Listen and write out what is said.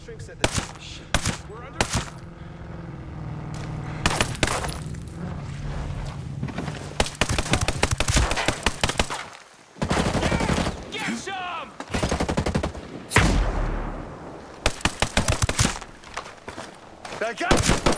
Shrink said that. Shit. We're under. Get some! Back up!